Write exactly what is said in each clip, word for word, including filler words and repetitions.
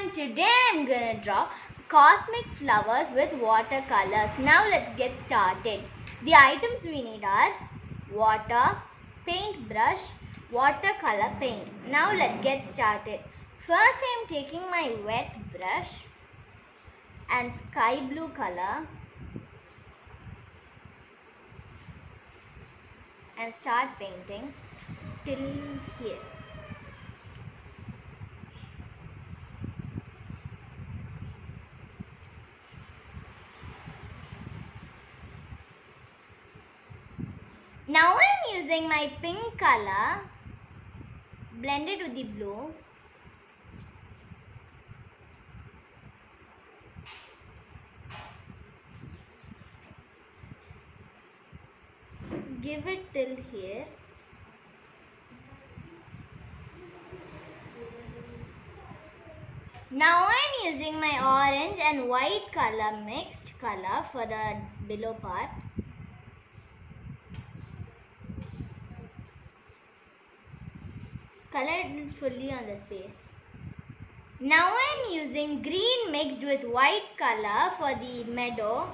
everyone, today I'm gonna draw cosmic flowers with watercolors. Now let's get started. The items we need are water, paintbrush, watercolor paint. Now let's get started. First I'm taking my wet brush and sky blue color and start painting till here. Now I'm using my pink color, blended with the blue. Give it till here. Now I'm using my orange and white color, mixed color for the below part. Color it fully on the space. Now I'm using green mixed with white color for the meadow.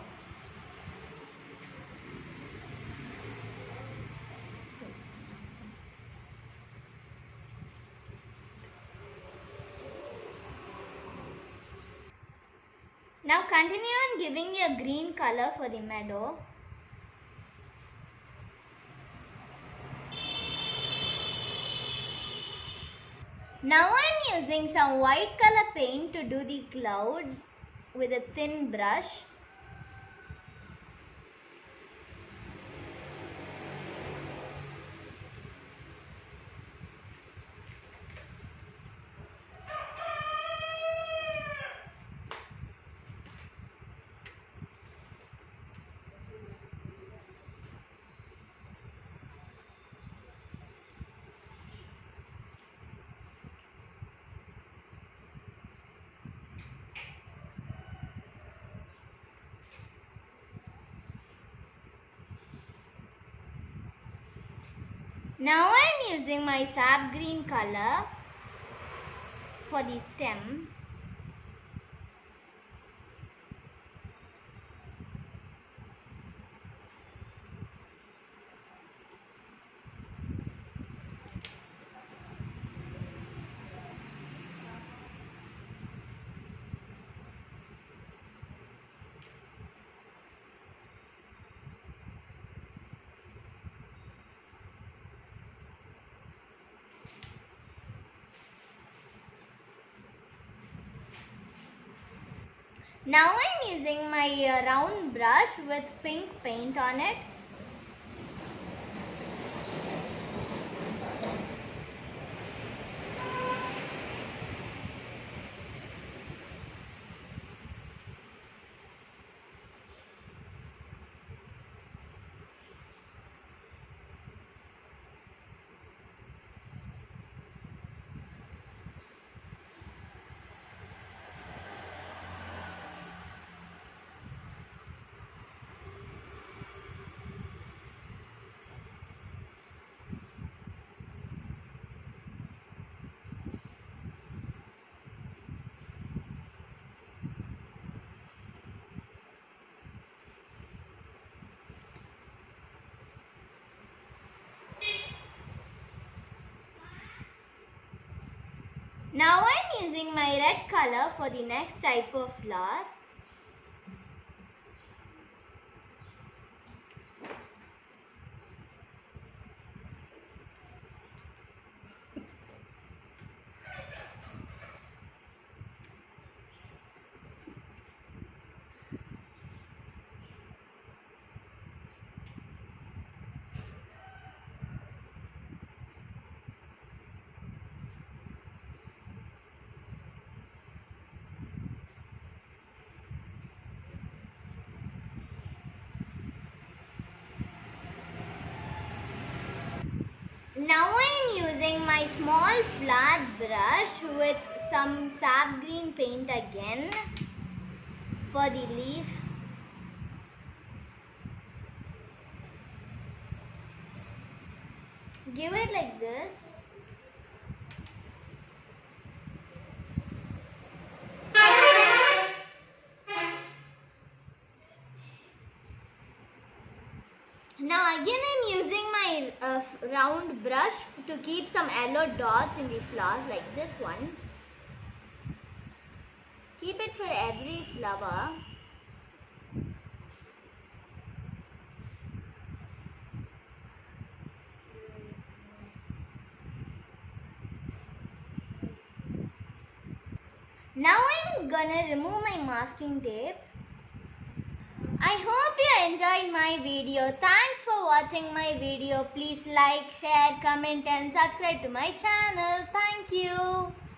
Now continue on giving a green color for the meadow. Now I'm using some white color paint to do the clouds with a thin brush. Now I'm using my sap green color for the stem. Now I'm using my uh, round brush with pink paint on it. Now I'm using my red color for the next type of flower. Now I'm using my small flat brush with some sap green paint again for the leaf. Give it like this. Now again I am using my uh, round brush to keep some yellow dots in the flowers like this one. Keep it for every flower. Now I'm gonna remove my masking tape. I hope you enjoyed my video. Thanks for watching my video. Please like, share, comment and subscribe to my channel. Thank you.